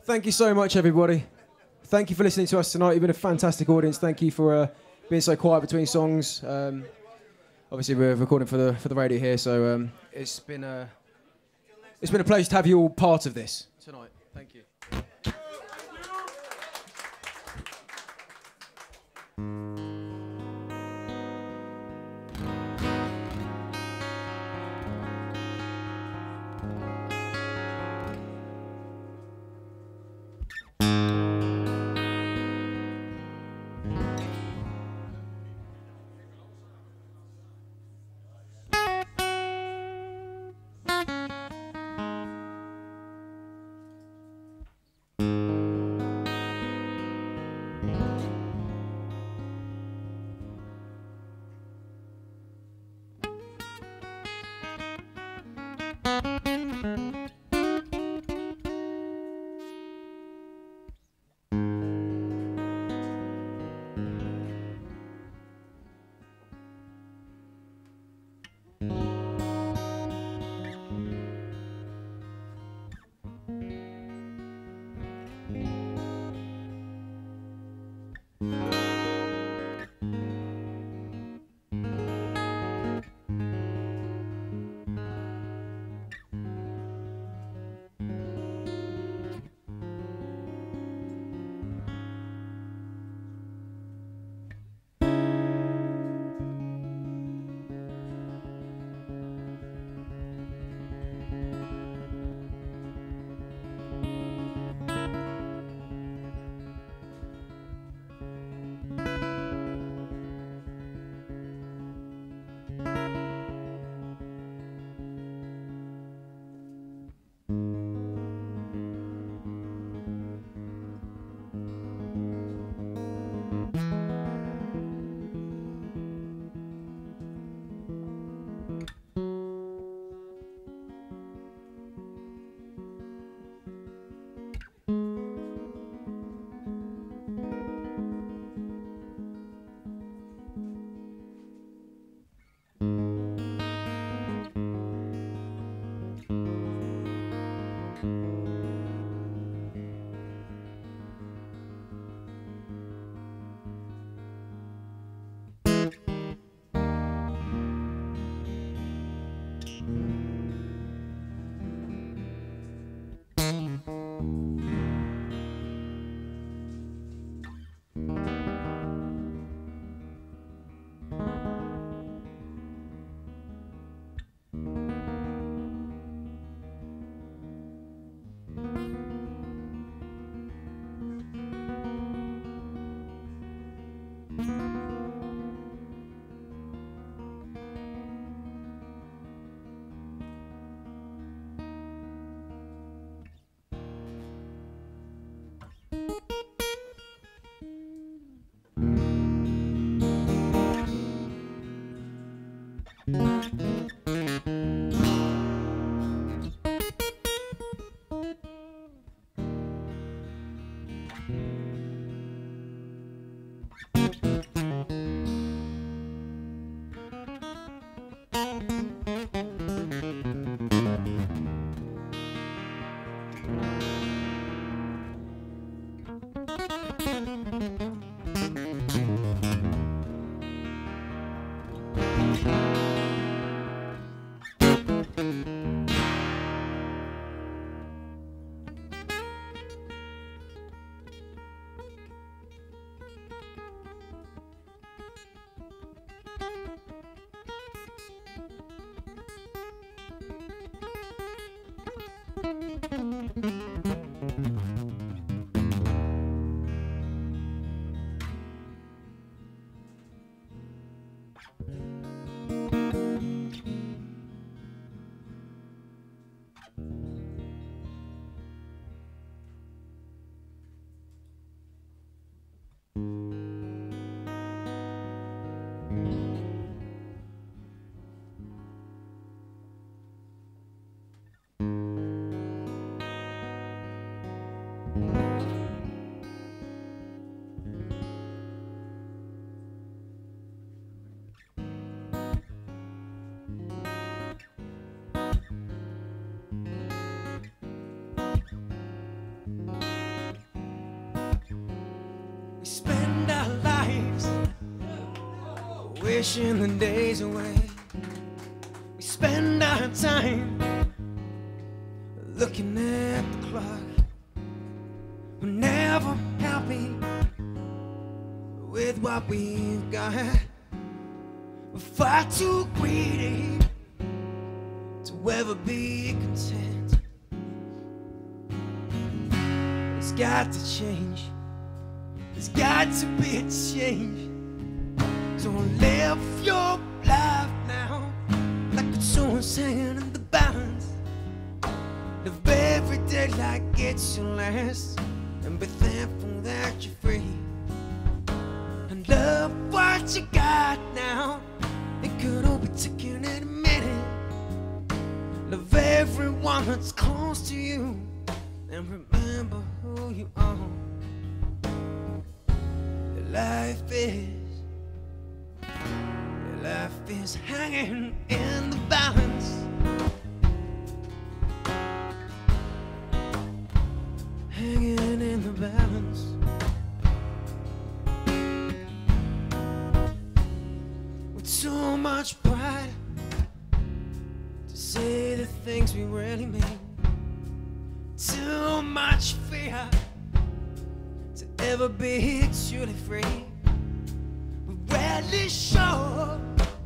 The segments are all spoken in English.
Thank you so much, everybody. Thank you for listening to us tonight. You've been a fantastic audience. Thank you for being so quiet between songs. Obviously, we're recording for the radio here, so it's been a pleasure to have you all part of this tonight. Thank you. wishing the days away. We spend our time looking at the clock. We're never happy with what we've got. We're far too greedy to ever be content. It's got to change. There's got to be a change. So live your life now like it's someone's hanging in the balance. Live every day like it's your last, and be thankful that you're free. And love what you got now. It could all be taken in a minute. Love everyone that's close to you, and remember who you are. Your life is hanging in the balance. Hanging in the balance. With so much pride to say the things we really mean. Too much fear to ever be truly free. We rarely show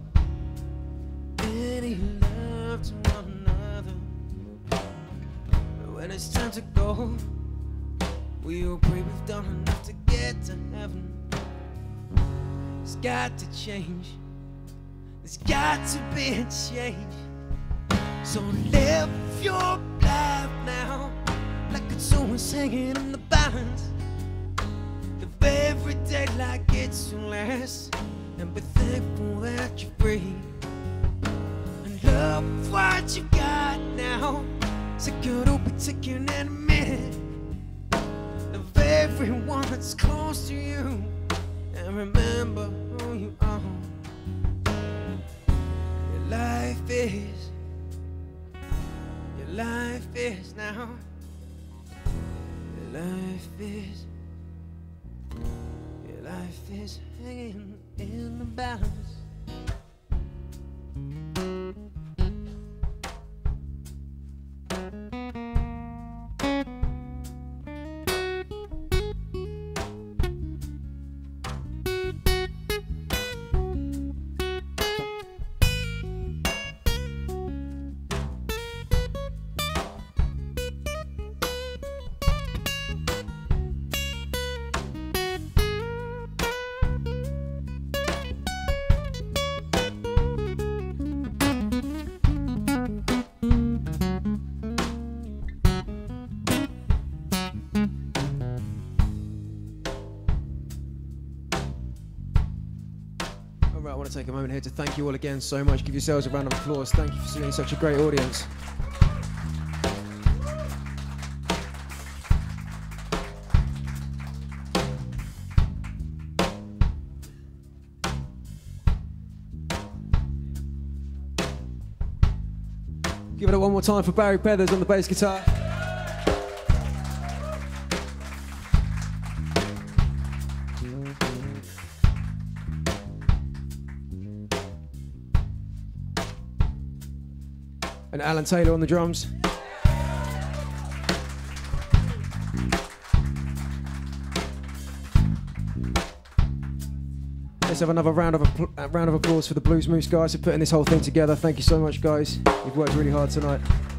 any love to one another. But when it's time to go, we all pray we've done enough to get to heaven. It's got to change. There's got to be a change. So live your life now like it's always hanging in the balance. Live every day like it's your last, and be thankful that you're free. And love what you got now. So good will be taken in a minute. Love everyone that's close to you, and remember who you are. Your life is now. Your life is hanging in the balance. I want to take a moment here to thank you all again so much. Give yourselves a round of applause. Thank you for seeing such a great audience. Give it up one more time for Barry Peathers on the bass guitar. And Alan Taylor on the drums. Let's have another round of applause for the Blues Moose guys for putting this whole thing together. Thank you so much, guys. You've worked really hard tonight.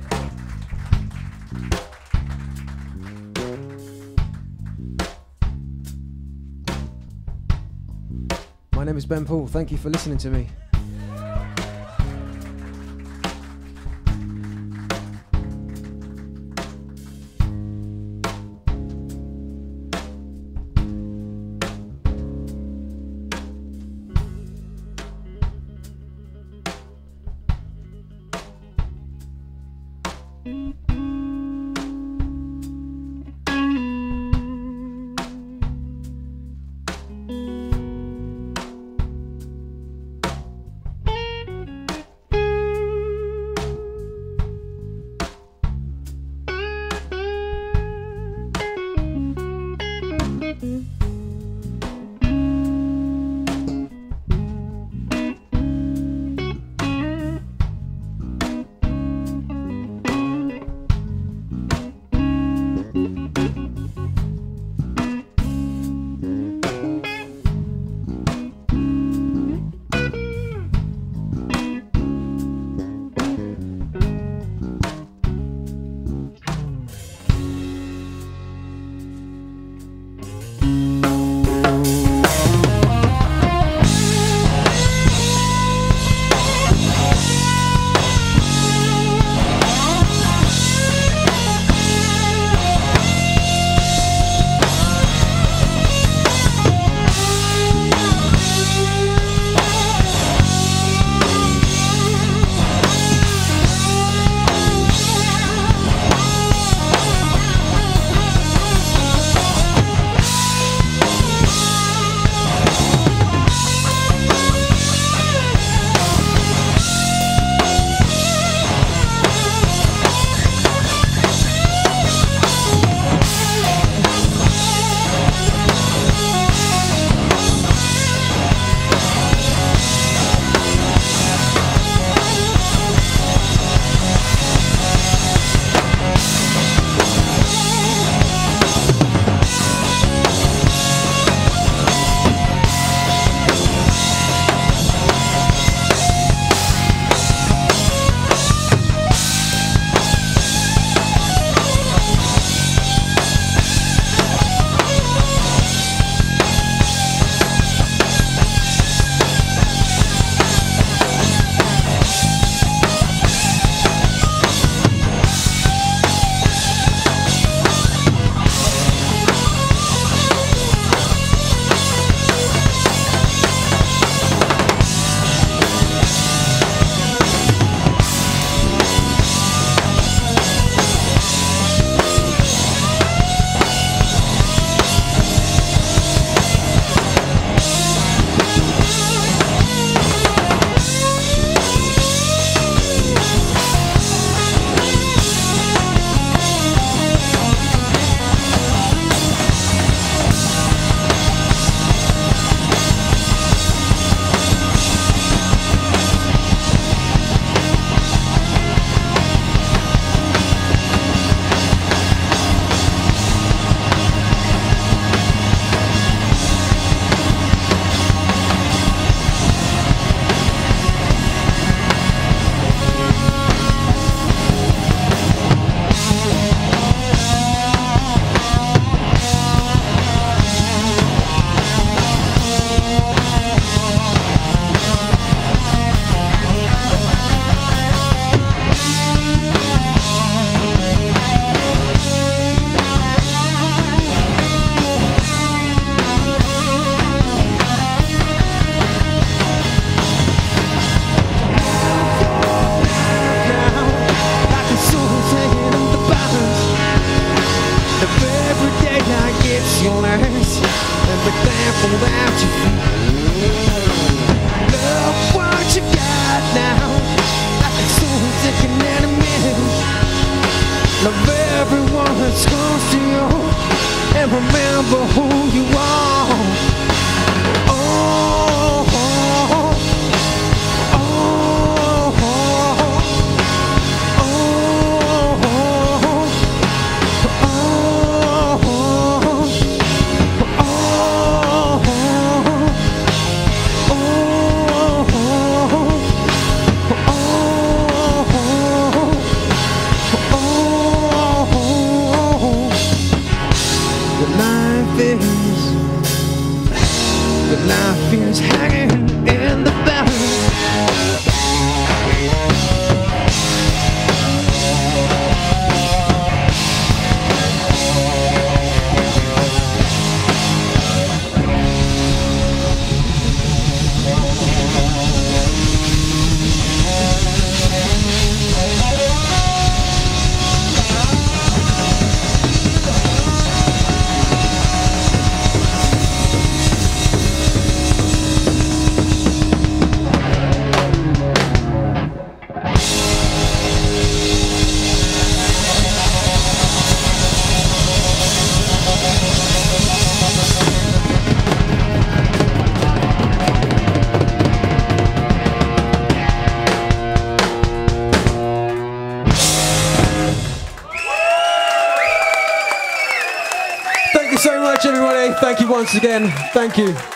My name is Ben Paul. Thank you for listening to me. you so much, everybody. Thank you once again. Thank you.